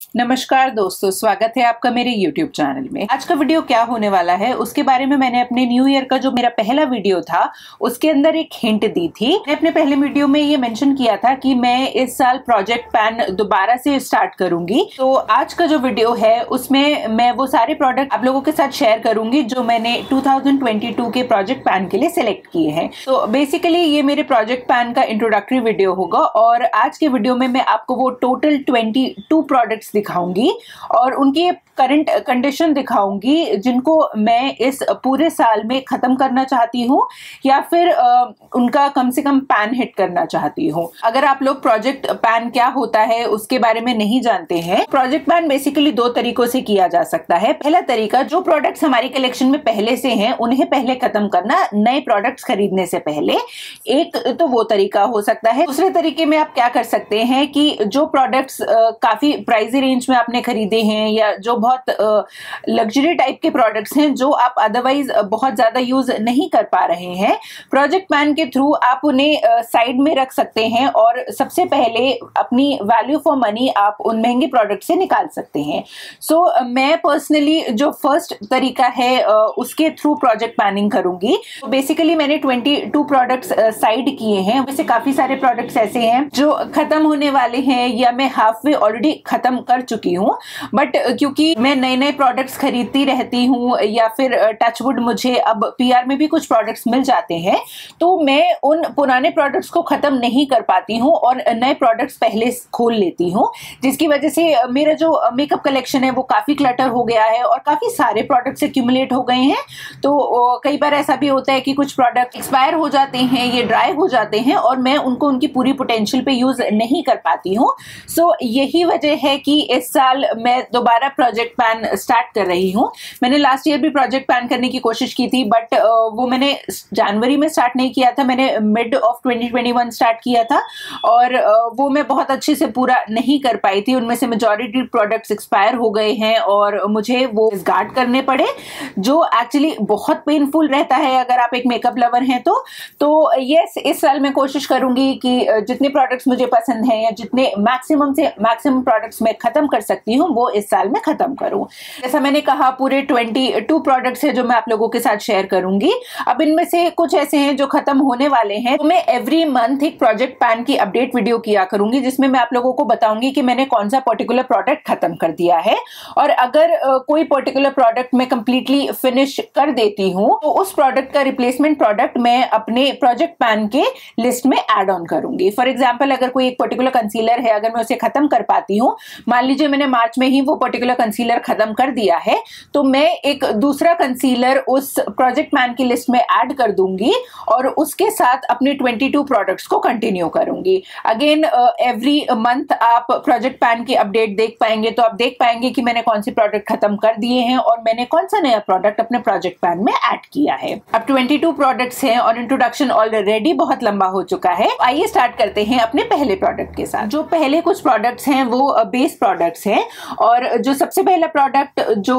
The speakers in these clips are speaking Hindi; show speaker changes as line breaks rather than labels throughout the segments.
नमस्कार दोस्तों, स्वागत है आपका मेरे YouTube चैनल में। आज का वीडियो क्या होने वाला है उसके बारे में मैंने अपने न्यू ईयर का जो मेरा पहला वीडियो था उसके अंदर एक हिंट दी थी। मैंने अपने पहले वीडियो में ये मेंशन किया था कि मैं इस साल प्रोजेक्ट पैन दोबारा से स्टार्ट करूंगी। तो आज का जो वीडियो है उसमें मैं वो सारे प्रोडक्ट आप लोगों के साथ शेयर करूंगी जो मैंने 2022 के प्रोजेक्ट पैन के लिए सिलेक्ट किए हैं। तो बेसिकली ये मेरे प्रोजेक्ट पैन का इंट्रोडक्टरी वीडियो होगा और आज के वीडियो में मैं आपको वो टोटल 22 प्रोडक्ट्स दिखाऊंगी और उनकी करंट कंडीशन दिखाऊंगी जिनको मैं इस पूरे साल में खत्म करना चाहती हूँ या फिर उनका कम से कम पैन हिट करना चाहती हूँ। अगर आप लोग प्रोजेक्ट पैन क्या होता है उसके बारे में नहीं जानते हैं, प्रोजेक्ट पैन बेसिकली दो तरीकों से किया जा सकता है। पहला तरीका, जो प्रोडक्ट्स हमारी कलेक्शन में पहले से हैं उन्हें पहले खत्म करना नए प्रोडक्ट्स खरीदने से पहले, एक तो वो तरीका हो सकता है। दूसरे तरीके में आप क्या कर सकते हैं कि जो प्रोडक्ट्स काफी प्राइसी रेंज में आपने खरीदे हैं या जो बहुत लग्जरी टाइप के प्रोडक्ट्स हैं जो आप अदरवाइज बहुत ज्यादा यूज नहीं कर पा रहे हैं, प्रोजेक्ट पैन के थ्रू आप उन्हें साइड में रख सकते हैं और सबसे पहले अपनी वैल्यू फॉर मनी आप उन महंगे प्रोडक्ट से निकाल सकते हैं। सो मैं पर्सनली जो फर्स्ट तरीका है उसके थ्रू प्रोजेक्ट पैनिंग करूंगी। तो बेसिकली मैंने 22 प्रोडक्ट्स साइड किए हैं। वैसे काफी सारे प्रोडक्ट्स ऐसे हैं जो खत्म होने वाले हैं या मैं हाफ वे ऑलरेडी खत्म कर चुकी हूँ, बट क्योंकि मैं नए नए प्रोडक्ट्स खरीदती रहती हूँ या फिर टचवुड मुझे अब पीआर में भी कुछ प्रोडक्ट्स मिल जाते हैं, तो मैं उन पुराने प्रोडक्ट्स को खत्म नहीं कर पाती हूँ और नए प्रोडक्ट्स पहले खोल लेती हूँ, जिसकी वजह से मेरा जो मेकअप कलेक्शन है वो काफी क्लटर हो गया है और काफी सारे प्रोडक्ट्स एक्यूमुलेट हो गए हैं। तो कई बार ऐसा भी होता है कि कुछ प्रोडक्ट एक्सपायर हो जाते हैं, ये ड्राई हो जाते हैं और मैं उनको उनकी पूरी पोटेंशियल पे यूज नहीं कर पाती हूँ। सो यही वजह है कि इस साल मैं दोबारा प्रोजेक्ट पैन स्टार्ट कर रही हूँ। मैंने लास्ट ईयर भी प्रोजेक्ट पैन करने की कोशिश की थी, बट वो मैंने जनवरी में स्टार्ट नहीं किया था, मैंने मिड ऑफ 2021 स्टार्ट किया था और वो मैं बहुत अच्छे से पूरा नहीं कर पाई थी। उनमें से मेजॉरिटी प्रोडक्ट्स एक्सपायर हो गए हैं और मुझे वो गार्ड करने पड़े, जो एक्चुअली बहुत पेनफुल रहता है अगर आप एक मेकअप लवर हैं तो यस, इस साल मैं कोशिश करूंगी कि जितने प्रोडक्ट्स मुझे पसंद हैं या जितने मैक्सिमम से मैक्सिमम प्रोडक्ट्स मैं खत्म कर सकती हूँ वो इस साल में खत्म करूं। जैसा मैंने कहा, पूरे 22 प्रोडक्ट्स है जो मैं आप लोगों के साथ शेयर करूंगी। अब इनमें से कुछ ऐसे हैं जो खत्म होने वाले हैं, तो मैं एवरी मंथ एक प्रोजेक्ट पैन की अपडेट वीडियो किया करूंगी जिसमें मैं आप लोगों को बताऊंगी कि मैंने कौन सा पर्टिकुलर प्रोडक्ट खत्म कर दिया है और अगर कोई पर्टिकुलर प्रोडक्ट मैं कंप्लीटली फिनिश कर देती हूँ तो उस प्रोडक्ट का रिप्लेसमेंट प्रोडक्ट मैं अपने प्रोजेक्ट पैन के लिस्ट में एड ऑन करूंगी। फॉर एग्जाम्पल, अगर कोई एक पर्टिकुलर कंसीलर है, अगर मैं उसे खत्म कर पाती हूँ, मान लीजिए मैंने मार्च में ही वो पर्टिकुलर कंसीलर खत्म कर दिया है, तो मैं एक दूसरा कंसीलर उस प्रोजेक्ट पैन की लिस्ट में ऐड कर दूंगी और उसके साथ अपने 22 प्रोडक्ट्स को कंटिन्यू करूंगी। अगेन एवरी मंथ आप प्रोजेक्ट पैन की अपडेट देख पाएंगे, तो आप देख पाएंगे कि मैंने कौन सी प्रोडक्ट खत्म कर दिए हैं और मैंने कौन सा नया प्रोडक्ट अपने प्रोजेक्ट पैन में ऐड किया है। अब 22 प्रोडक्ट्स हैं और इंट्रोडक्शन ऑलरेडी बहुत लंबा हो चुका है। आइए स्टार्ट करते हैं अपने पहले प्रोडक्ट के साथ। जो पहले कुछ प्रोडक्ट्स हैं वो बेस प्रोडक्ट्स हैं और जो सबसे पहला प्रोडक्ट जो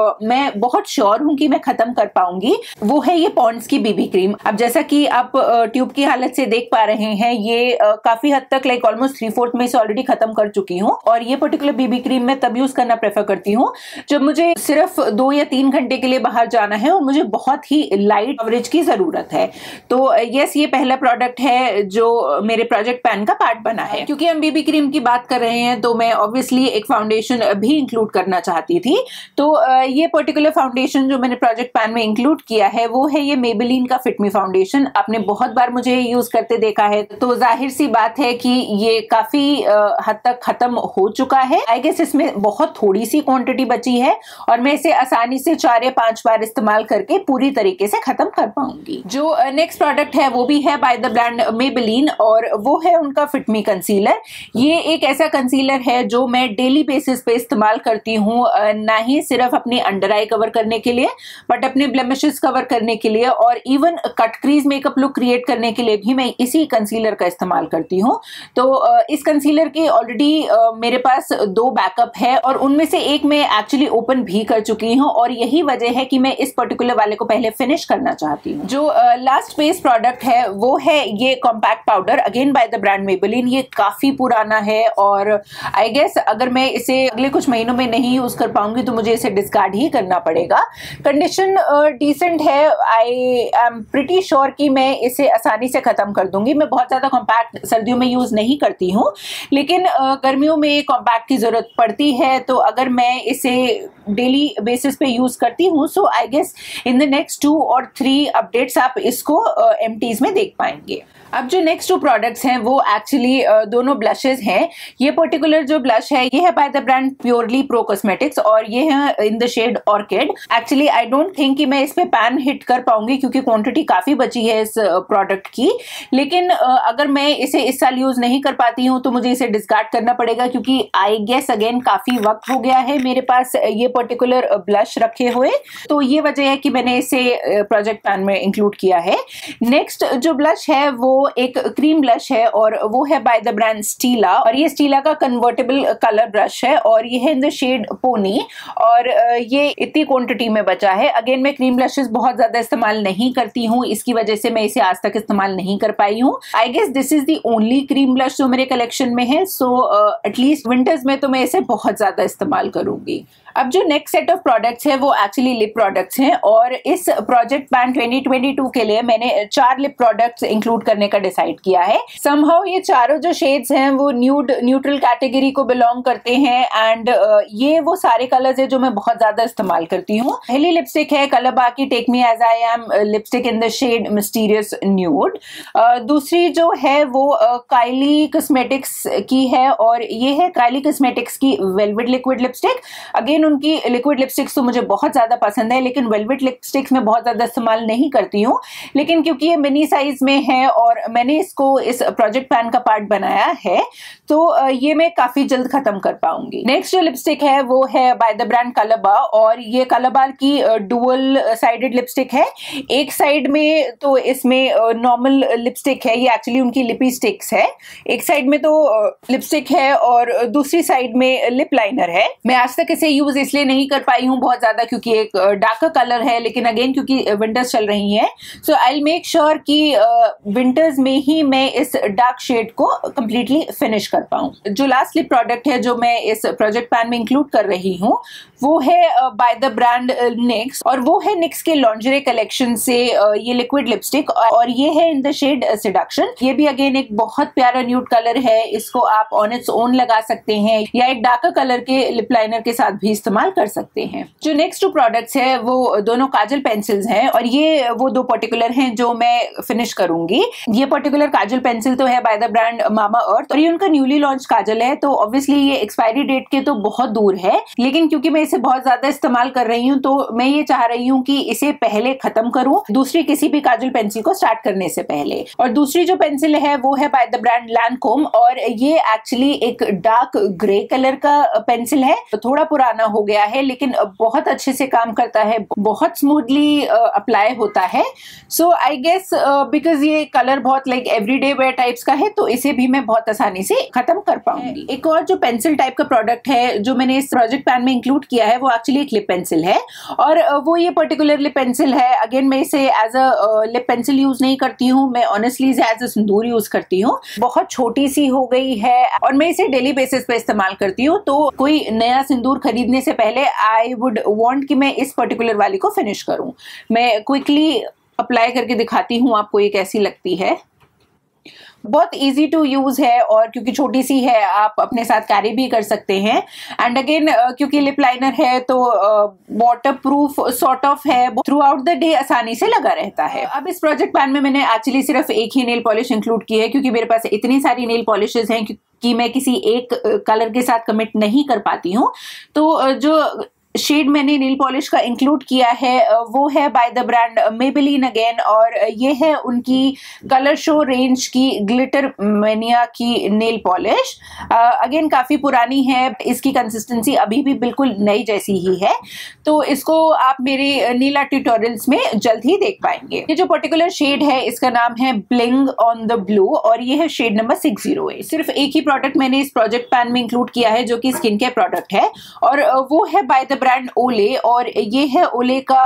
मैं बहुत श्योर हूं कि मैं खत्म कर पाऊंगी वो है ये पॉन्ड्स की बीबी क्रीम। अब जैसा कि आप ट्यूब की हालत से देख पा रहे हैं, ये काफी हद तक लाइक ऑलमोस्ट 3/4 में से ऑलरेडी खत्म कर चुकी हूँ और ये पर्टिकुलर बीबी क्रीम मैं तब यूज करना प्रेफर करती हूँ जब मुझे सिर्फ 2 या 3 घंटे के लिए बाहर जाना है और मुझे बहुत ही लाइट कवरेज की जरूरत है। तो यस, ये पहला प्रोडक्ट है जो मेरे प्रोजेक्ट पैन का पार्ट बना है। क्योंकि हम बीबी क्रीम की बात कर रहे हैं तो मैं ऑब्वियसली एक फाउंडेशन भी इंक्लूड करना चाहती थी। तो ये पर्टिकुलर फाउंडेशन जो मैंने प्रोजेक्ट पैन में इंक्लूड किया है वो है ये मेबेलिन का फिट मी फाउंडेशन। आपने बहुत बार मुझे यूज करते देखा है, तो जाहिर सी बात है कि ये काफी हद तक खत्म हो चुका है। आई गेस इसमें बहुत थोड़ी सी क्वांटिटी बची है और मैं इसे आसानी से 4 या 5 बार इस्तेमाल करके पूरी तरीके से खत्म कर पाऊंगी। जो नेक्स्ट प्रोडक्ट है वो भी है बाय द ब्रांड मेबेलिन और वो है उनका फिट मी कंसीलर। ये एक ऐसा कंसीलर है जो मैं डेली बेसिस पे इस्तेमाल करती हूँ, ना ही सिर्फ अपने अंडर आई कवर करने के लिए बट अपने ब्लेमिशेस कवर करने के लिए और even cut crease makeup look create करने के लिए भी मैं इसी कंसीलर का इस्तेमाल करती हूँ। तो इस कंसीलर के ऑलरेडी मेरे पास 2 बैकअप है और उनमें से एक मैं एक्चुअली ओपन भी कर चुकी हूँ और यही वजह है कि मैं इस पर्टिकुलर वाले को पहले फिनिश करना चाहती हूँ। जो लास्ट बेस प्रोडक्ट है वो है ये compact powder, again by the brand Maybelline. ये काफी पुराना है और आई गेस अगर मैं इसे अगले कुछ महीनों में नहीं यूज कर पाऊंगी तो मुझे इसे डिस्कार्ड ही करना पड़ेगा। कंडीशन डिसेंट है, आई एम प्रिटी श्योर कि मैं इसे आसानी से खत्म कर दूंगी। मैं बहुत ज्यादा कॉम्पैक्ट सर्दियों में यूज नहीं करती हूँ, लेकिन गर्मियों में कॉम्पैक्ट की जरूरत पड़ती है, तो अगर मैं इसे डेली बेसिस पे यूज करती हूँ, so I guess in the next 2 और 3 अपडेट्स आप इसको एमटीज में देख पाएंगे। अब जो नेक्स्ट 2 प्रोडक्ट्स हैं वो एक्चुअली दोनों ब्लशेस हैं। ये पर्टिकुलर जो ब्लश है ये है by the brand Purely Pro Cosmetics और ये है in the shade orchid. Actually I don't think कि मैं इस पे पैन हिट कर पाऊंगी क्योंकि क्वांटिटी काफी बची है इस प्रोडक्ट की, लेकिन अगर मैं इसे इस साल यूज नहीं कर पाती हूँ तो मुझे इसे डिस्कार्ड करना पड़ेगा क्योंकि आई गेस अगेन काफी वक्त हो गया है मेरे पास ये पर्टिकुलर ब्लश रखे हुए, तो ये वजह है कि मैंने इसे प्रोजेक्ट पैन में इंक्लूड किया है। नेक्स्ट जो ब्लश है वो एक क्रीम ब्लश है और वो है बाय द ब्रांड स्टीला और ये स्टीला का कन्वर्टेबल कलर ब्रश है और ये है इन द शेड पोनी और ये इतनी क्वांटिटी में बचा है। अगेन मैं क्रीम ब्लशेस बहुत ज्यादा इस्तेमाल नहीं करती हूँ, इसकी वजह से मैं इसे आज तक इस्तेमाल नहीं कर पाई हूँ। I guess this is the only cream blush जो मेरे कलेक्शन में है, सो एटलीस्ट विंटर्स में तो मैं इसे बहुत ज्यादा इस्तेमाल करूंगी। अब जो नेक्स्ट सेट ऑफ प्रोडक्ट्स है वो एक्चुअली लिप प्रोडक्ट्स हैं और इस प्रोजेक्ट पैन 2022 के लिए मैंने 4 लिप प्रोडक्ट्स इंक्लूड करने का डिसाइड किया है। समहाउ ये चारों जो शेड्स हैं वो न्यूड न्यूट्रल कैटेगरी को बिलोंग करते हैं एंड ये वो सारे कलर्स है जो मैं बहुत ज्यादा इस्तेमाल करती हूँ। पहली लिपस्टिक है कलरबा की take me as I am lipstick in the shade mysterious nude. दूसरी जो है वो काइली कॉस्मेटिक्स की है और ये है काइली कॉस्मेटिक्स की वेलवेट लिक्विड लिपस्टिक। अगेन उनकी लिक्विड लिपस्टिक्स तो मुझे बहुत ज्यादा पसंद है, लेकिन वेलवेट लिपस्टिक्स में बहुत ज्यादा इस्तेमाल नहीं करती हूँ, लेकिन क्योंकि ये मिनी साइज में है और मैंने इसको इस प्रोजेक्ट पैन का पार्ट बनाया है तो ये मैं काफी जल्द खत्म कर पाऊंगी। नेक्स्ट जो लिपस्टिक है वो है बाय द ब्रांड कलरबा और ये कलरबा की डुअल साइडेड लिपस्टिक है। एक साइड में तो इसमें नॉर्मल लिपस्टिक है, ये एक्चुअली उनकी लिपी स्टिक्स है, एक साइड में तो लिपस्टिक है और दूसरी साइड में लिप लाइनर है। मैं आज तक इसे यूज इसलिए नहीं कर पाई हूँ बहुत ज्यादा क्योंकि एक डार्कर कलर है, लेकिन अगेन क्योंकि विंटर्स चल रही हैं so I will make sure कि विंटर्स में ही मैं इस डार्क शेड को कंप्लीटली फिनिश कर पाऊँ। जो लास्ट लिप प्रोडक्ट है जो मैं इस प्रोजेक्ट पैन में इंक्लूड कर रही हूँ वो है बाय द ब्रांड निक्स और वो है निक्स के लॉन्जरे कलेक्शन से ये लिक्विड लिपस्टिक और ये है इन द शेड सेडक्शन। ये भी अगेन एक बहुत प्यारा न्यूड कलर है, इसको आप ऑन इट्स ओन लगा सकते हैं या एक डार्कर कलर के लिप लाइनर के साथ भी इस्तेमाल कर सकते हैं। जो नेक्स्ट 2 प्रोडक्ट्स है वो दोनों काजल पेंसिल्स हैं और ये वो 2 पर्टिकुलर हैं जो मैं फिनिश करूंगी। ये पर्टिकुलर काजल पेंसिल तो है by the brand Mama Earth और ये उनका न्यूली लॉन्च काजल है, तो ऑब्वियसली ये एक्सपायरी डेट के तो बहुत दूर है, लेकिन क्योंकि मैं इसे बहुत ज्यादा इस्तेमाल कर रही हूँ तो मैं ये चाह रही हूँ कि इसे पहले खत्म करूं दूसरी किसी भी काजल पेंसिल को स्टार्ट करने से पहले। और दूसरी जो पेंसिल है वो है बाय द ब्रांड लैंडकोम और ये एक्चुअली एक डार्क ग्रे कलर का पेंसिल है, तो थोड़ा पुराना हो गया है लेकिन बहुत अच्छे से काम करता है, बहुत स्मूथली अप्लाई होता है। सो आई गेस बिकॉज ये कलर बहुत लाइक एवरीडे वेयर टाइप्स का है तो इसे भी मैं बहुत आसानी से खत्म कर पाऊंगी। एक और जो पेंसिल टाइप का प्रोडक्ट है जो मैंने इस प्रोजेक्ट पैन में इंक्लूड किया है वो एक्चुअली एक लिप पेंसिल है और वो ये पर्टिकुलर लिप पेंसिल है। अगेन मैं इसे as a lip pencil use नहीं करती हूँ, मैं ऑनेस्टली इसे एज अ सिंदूर यूज करती हूँ। बहुत छोटी सी हो गई है और मैं इसे डेली बेसिस पे इस्तेमाल करती हूँ, तो कोई नया सिंदूर खरीदने से पहले आई वुड वांट कि मैं इस पर्टिकुलर वाली को फिनिश करूं। मैं क्विकली अप्लाई करके दिखाती हूँ आपको ये कैसी लगती है। बहुत इजी टू यूज है और क्योंकि छोटी सी है आप अपने साथ कैरी भी कर सकते हैं एंड अगेन क्योंकि लिप लाइनर है तो वाटर प्रूफ सॉर्ट ऑफ है, थ्रू आउट द डे आसानी से लगा रहता है। अब इस प्रोजेक्ट पैन में मैंने एक्चुअली सिर्फ एक ही नेल पॉलिश इंक्लूड की है क्योंकि मेरे पास इतनी सारी नेल पॉलिशेस हैं कि मैं किसी एक कलर के साथ कमिट नहीं कर पाती हूँ। तो जो शेड मैंने नेल पॉलिश का इंक्लूड किया है वो है by the brand Maybelline again और ये है उनकी कलर शो रेंज की ग्लिटर मैनिया की नेल पॉलिश। अगेन काफी पुरानी है, इसकी कंसिस्टेंसी अभी भी बिल्कुल नई जैसी ही है, तो इसको आप मेरे नीला ट्यूटोरियल्स में जल्द ही देख पाएंगे। ये जो पर्टिकुलर शेड है इसका नाम है ब्लिंग ऑन द ब्लू और ये है शेड नंबर 608। सिर्फ एक ही प्रोडक्ट मैंने इस प्रोजेक्ट पैन में इंक्लूड किया है जो कि स्किन केयर प्रोडक्ट है और वो है बाय द ब्रांड ओले, और ये है ओले का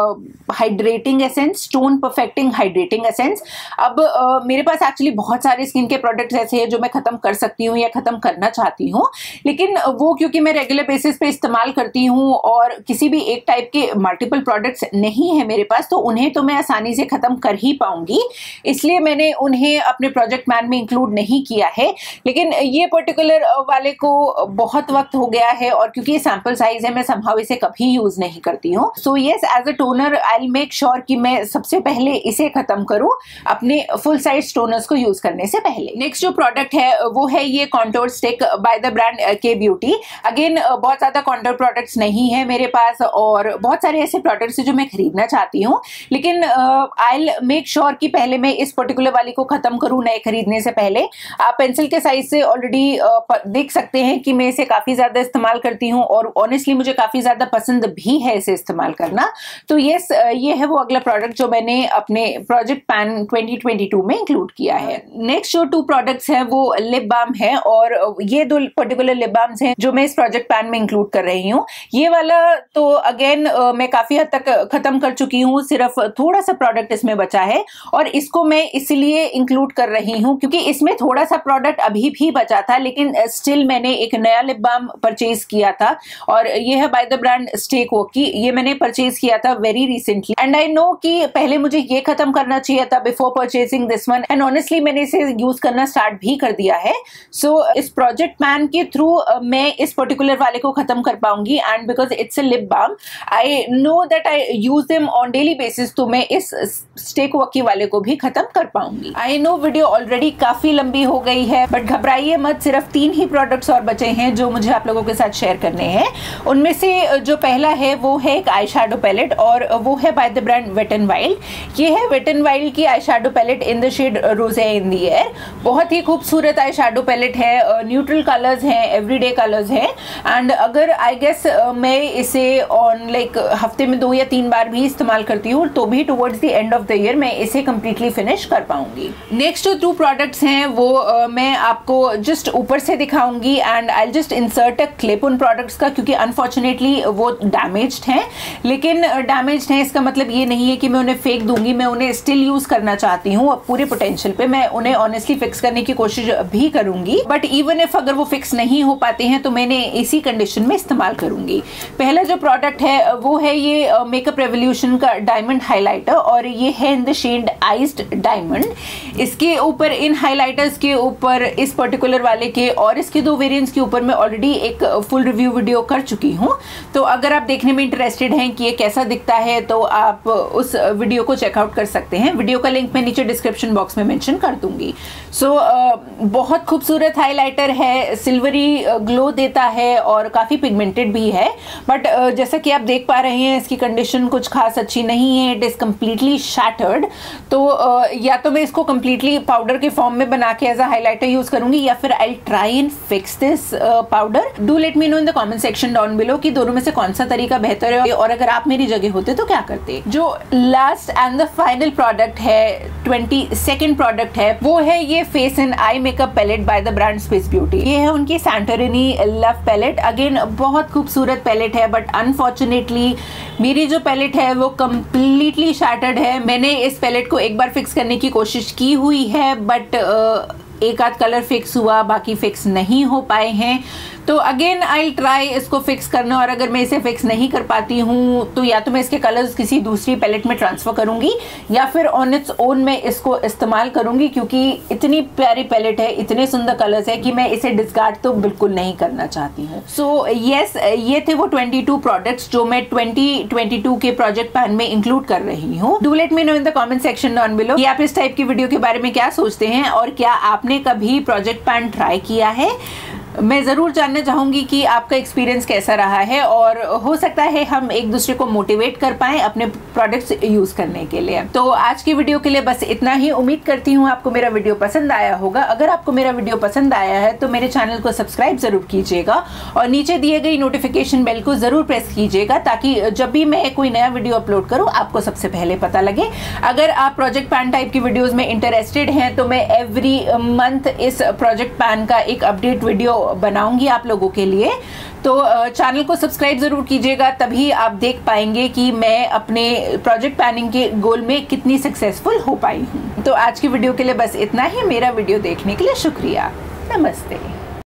hydrating essence, tone perfecting hydrating essence. अब मेरे पास एक्चुअली बहुत सारे स्किन के प्रोडक्ट्स ऐसे हैं जो मैं खत्म कर सकती हूँ या खत्म करना चाहती हूँ, लेकिन वो क्योंकि मैं रेगुलर बेसिस पे इस्तेमाल करती हूँ और किसी भी एक टाइप के मल्टीपल प्रोडक्ट्स नहीं है मेरे पास, तो उन्हें तो मैं आसानी से खत्म कर ही पाऊंगी, इसलिए मैंने उन्हें अपने प्रोजेक्ट प्लान में इंक्लूड नहीं किया है। लेकिन ये पर्टिकुलर वाले को बहुत वक्त हो गया है और क्योंकि ये सैंपल साइज है मैं समहाउ इसे कभी यूज नहीं करती हूँ। So yes, as a toner I will make sure कि मैं सबसे पहले इसे खत्म करूं अपने फुल साइज टोनर्स को यूज करने से पहले। नेक्स्ट जो प्रोडक्ट है वो है ये contour stick by the brand Kay Beauty. Again बहुत ज्यादा कॉन्टोर प्रोडक्ट्स नहीं है मेरे पास और बहुत सारे ऐसे प्रोडक्ट्स हैं जो मैं खरीदना चाहती हूँ, लेकिन आई विल मेक श्योर कि पहले मैं इस पर्टिकुलर वाली को खत्म करूं नए खरीदने से पहले। आप पेंसिल के साइज से ऑलरेडी देख सकते हैं कि मैं इसे काफी ज्यादा इस्तेमाल करती हूँ और ऑनेस्टली मुझे काफी ज्यादा पसंद भी है इसे इस्तेमाल करना। तो यस, ये है वो अगला प्रोडक्ट जो मैंने अपने प्रोजेक्ट पैन 2022 में इंक्लूड किया है। नेक्स्ट जो 2 प्रोडक्ट्स हैं वो लिप बाम है और ये 2 पर्टिकुलर लिप बाम्स हैं जो मैं इस प्रोजेक्ट पैन में इंक्लूड कर रही हूँ। ये वाला तो अगेन मैं काफी हद तक खत्म कर चुकी हूँ, सिर्फ थोड़ा सा प्रोडक्ट इसमें बचा है और इसको मैं इसलिए इंक्लूड कर रही हूँ क्योंकि इसमें थोड़ा सा प्रोडक्ट अभी भी बचा था, लेकिन स्टिल मैंने एक नया लिप बाम परचेज किया था और ये है बाय द ब्रांड स्टे कोकी। ये मैंने परचेज किया था very recently and I know कि पहले मुझे ये खत्म करना चाहिए था before purchasing this one, and honestly मैंने इसे यूज करना स्टार्ट भी कर दिया है। सो इस प्रोजेक्ट प्लान के थ्रू मैं इस पर्टिकुलर वाले को खत्म कर पाऊंगी and because it's a lip balm I know that I use them on daily basis, तो मैं इस स्टे कोकी वाले को भी खत्म कर पाऊंगी। आई नो वीडियो ऑलरेडी काफी लंबी हो गई है, बट घबराइए मत, सिर्फ 3 ही प्रोडक्ट्स और बचे हैं जो मुझे आप लोगों के साथ शेयर करने हैं। उनमें से जो पहला है वो है एक आई शैडो पैलेट और वो है by the brand Wet and Wild. ये है वेट एंड वाइल्ड की eye shadow palette in the shade rosé in the air. बहुत ही खूबसूरत आई शैडो पैलेट है, न्यूट्रल कलर्स हैं, एवरीडे कलर्स हैं एंड अगर आई गेस मैं इसे ऑन लाइक हफ्ते में 2 या 3 बार भी इस्तेमाल करती हूँ तो भी towards the end of the year मैं इसे कंप्लीटली फिनिश कर पाऊंगी। नेक्स्ट जो 2 प्रोडक्ट्स हैं वो मैं आपको जस्ट ऊपर से दिखाऊंगी and I will just insert a clip उन प्रोडक्ट्स का क्योंकि अनफॉर्चुनेटली वो डैमेज्ड हैं, लेकिन डैमेज्ड हैं इसका मतलब ये नहीं है कि मैं उन्हें फेंक दूंगी, मैं उन्हें स्टिल यूज करना चाहती हूँ पूरे पोटेंशियल पे, मैं उन्हें ऑनेस्टली फिक्स करने की कोशिश भी करूंगी, बट इवन इफ अगर वो फिक्स नहीं हो पाते हैं तो मैंने इसी कंडीशन में इस्तेमाल करूंगी। पहला जो प्रोडक्ट है वो है ये मेकअप रेवोल्यूशन का डायमंड हाइलाइटर और ये है in the shade iced diamond. इसके ऊपर इन हाइलाइटर्स के ऊपर इस पर्टिकुलर वाले के और इसके 2 वेरिएंट्स के ऊपर मैं ऑलरेडी एक फुल रिव्यू वीडियो कर चुकी हूँ, तो अगर आप देखने में इंटरेस्टेड हैं कि ये कैसा दिखता है तो आप उस वीडियो को चेकआउट कर सकते हैं। वीडियो का लिंक मैं नीचे डिस्क्रिप्शन बॉक्स में मेंशन कर दूंगी। सो बहुत खूबसूरत हाइलाइटर है, सिल्वरी ग्लो देता है और काफ़ी पिगमेंटेड भी है, बट जैसा कि आप देख पा रहे हैं इसकी कंडीशन कुछ खास अच्छी नहीं है, इट इज़ कम्प्लीटली शैटर्ड। तो या तो मैं इसको कम्प्लीटली पाउडर के फॉर्म में बना के एज अ हाइलाइटर यूज करूंगी या फिर I try and fix this powder. Do let me know in the comment section down below कि दोनों में से कौन सा तरीका बेहतर है और अगर आप मेरी जगह होते तो क्या करते। जो last and the final product है, 22nd प्रोडक्ट है, वो है ये face and eye makeup palette by the brand Swiss Beauty. ये है उनकी सैंटोरिनी लव पैलेट। अगेन बहुत खूबसूरत पैलेट है, बट अनफॉर्चुनेटली मेरी जो पैलेट है वो कम्प्लीटली शैटर्ड है। मैंने इस पैलेट को एक बार फिक्स करने की कोशिश की हुई है, बट एक आध कलर फिक्स हुआ, बाकी फिक्स नहीं हो पाए हैं। तो अगेन आई ट्राई इसको फिक्स करना और अगर मैं इसे फिक्स नहीं कर पाती हूँ तो या तो मैं इसके कलर्स किसी दूसरी पैलेट में ट्रांसफर करूंगी या फिर ऑन इट्स ओन मैं इसको इस्तेमाल करूंगी, क्योंकि इतनी प्यारी पैलेट है, इतने सुंदर कलर्स है कि मैं इसे डिस्कार्ड तो बिल्कुल नहीं करना चाहती हूँ। सो यस, ये थे वो 22 प्रोडक्ट्स जो मैं 2022 के प्रोजेक्ट पैन में इंक्लूड कर रही हूँ। Do let me know in the comment section down below कि आप इस टाइप की वीडियो के बारे में क्या सोचते हैं और क्या आपने कभी प्रोजेक्ट पैन ट्राई किया है। मैं ज़रूर जानना चाहूँगी कि आपका एक्सपीरियंस कैसा रहा है और हो सकता है हम एक दूसरे को मोटिवेट कर पाएँ अपने प्रोडक्ट्स यूज़ करने के लिए। तो आज की वीडियो के लिए बस इतना ही। उम्मीद करती हूँ आपको मेरा वीडियो पसंद आया होगा। अगर आपको मेरा वीडियो पसंद आया है तो मेरे चैनल को सब्सक्राइब ज़रूर कीजिएगा और नीचे दिए गई नोटिफिकेशन बेल को ज़रूर प्रेस कीजिएगा ताकि जब भी मैं कोई नया वीडियो अपलोड करूँ आपको सबसे पहले पता लगे। अगर आप प्रोजेक्ट पैन टाइप की वीडियोज़ में इंटरेस्टेड हैं तो मैं एवरी मंथ इस प्रोजेक्ट पैन का एक अपडेट वीडियो बनाऊंगी आप लोगों के लिए। तो चैनल को सब्सक्राइब जरूर कीजिएगा, तभी आप देख पाएंगे कि मैं अपने प्रोजेक्ट प्लानिंग के गोल में कितनी सक्सेसफुल हो पाई हूँ। तो आज की वीडियो के लिए बस इतना ही। मेरा वीडियो देखने के लिए शुक्रिया। नमस्ते।